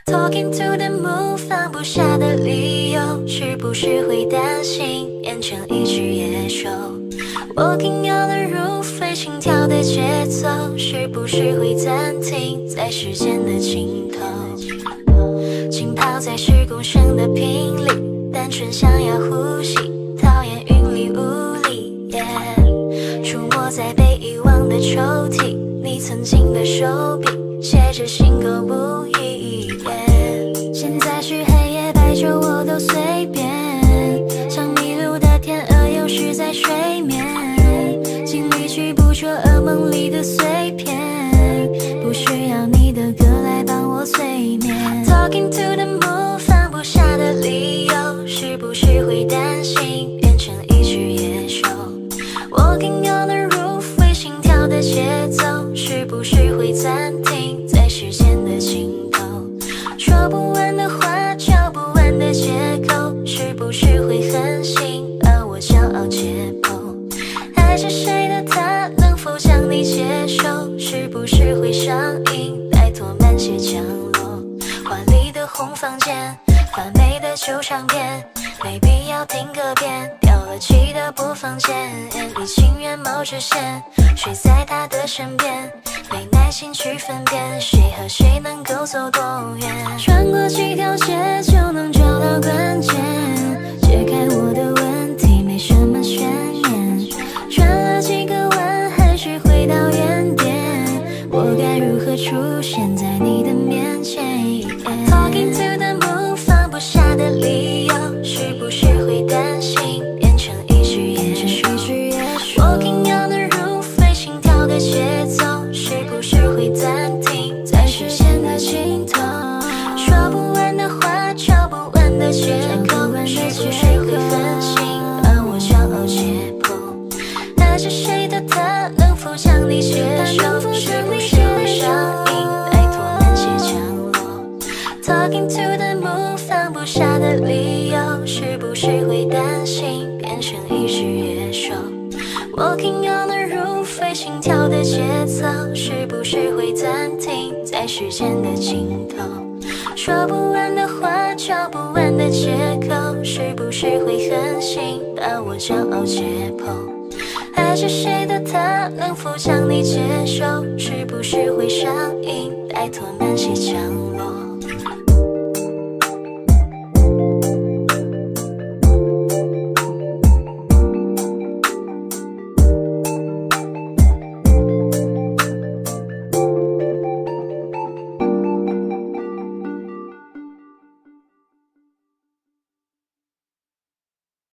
Talking to the moon， 放不下的理由，是不是会担心变成一只野兽 ？Walking on the roof， 飞心跳的节奏，是不是会暂停在时间的尽头？浸泡在10公升的瓶里，单纯想要呼吸，讨厌云里雾里。出没在被遗忘的抽屉，你曾经的手笔，写着心口不一。现在是黑夜白昼我都随便，像迷路的天鹅有时在睡眠，尽力去捕捉噩梦里的碎片，不需要你的歌来帮我催眠。Talking to the moon， 放不下的理由，是不是会担心变成一只野兽 ？Walking on the roof， 为心跳的节奏，是不是会暂停在时间的尽头？说不完的话，找不完的借口，是不是会狠心把我骄傲解剖？爱是谁的他，能否将你接受？是不是会上瘾？拜托慢些降落。华丽的红房间，发霉的旧唱片，没必要听个遍。掉了漆的播放键，你情愿冒着险，睡在他的身边，没耐心去分辨谁和谁能够走多远。穿过几条街就能找到关键，解开我的问题没什么悬念，转了几个弯还是回到原点，我该如何出现在你的面前 ？Talking to the moon， 放不下的理由，是不是会担心变成一只野兽 ？Walking on the roof， 为心跳的节奏，是不是会暂停在时间的尽头？说不完的话，找不完的借口，是不是会狠心把我骄傲解剖？爱是谁的他，能否将你接受？是不是会上瘾？拜托慢些降落。Talking to the moon， 放不下的理由，是不是会担心变成一只野兽 ？Walking on the roof， 为心跳的节奏，是不是会暂停在时间的尽头？说不完的话，找不完的借口，是不是会狠心把我骄傲解剖？爱是谁的他，能否将你接受？是不是会上瘾？拜托慢些降